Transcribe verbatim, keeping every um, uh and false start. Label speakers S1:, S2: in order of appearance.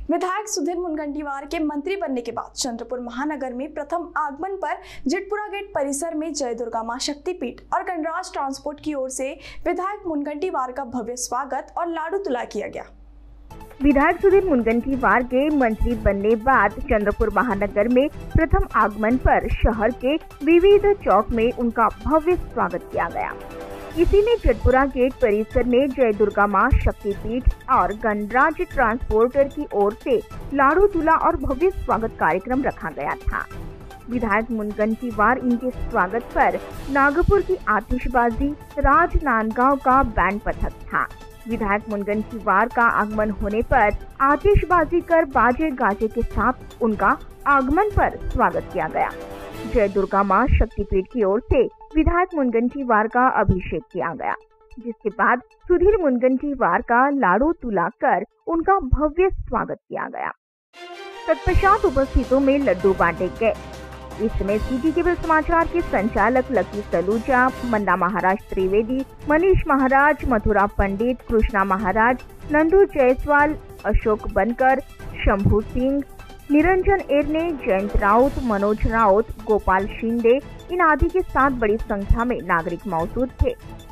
S1: विधायक सुधीर मुनगंटीवार के मंत्री बनने के बाद चंद्रपुर महानगर में प्रथम आगमन पर जितपुरा गेट परिसर में जय दुर्गा मां शक्तिपीठ और गणराज ट्रांसपोर्ट की ओर से विधायक मुनगंटीवार का भव्य स्वागत और लाडू तुला किया गया।
S2: विधायक सुधीर मुनगंटीवार के मंत्री बनने बाद चंद्रपुर महानगर में प्रथम आगमन पर शहर के विविध चौक में उनका भव्य स्वागत किया गया। इसी में जितपुरा गेट परिसर में जय दुर्गा मां शक्तिपीठ और गणराज ट्रांसपोर्टर की ओर से लाडू तुला और भव्य स्वागत कार्यक्रम रखा गया था। विधायक मुनगंटीवार इनके स्वागत पर नागपुर की आतिशबाजी, राजनांदगांव का बैंड पथक था। विधायक मुनगंटीवार का आगमन होने पर आतिशबाजी कर बाजे गाजे के साथ उनका आगमन पर स्वागत किया गया। जय दुर्गा मां शक्तिपीठ की ओर से विधायक मुनगंटीवार का अभिषेक किया गया, जिसके बाद सुधीर मुनगंटीवार का लाडू तुला कर उनका भव्य स्वागत किया गया। तत्पश्चात उपस्थितों में लड्डू बांटे गए। इस समय सिटी केबल समाचार के संचालक लकी सलूजा, मन्ना महाराज त्रिवेदी, मनीष महाराज, मथुरा पंडित, कृष्णा महाराज, नंदू जायसवाल, अशोक बनकर, शंभू सिंह, निरंजन एरने, जयंत राउत, मनोज राउत, गोपाल शिंदे इन आदि के साथ बड़ी संख्या में नागरिक मौजूद थे।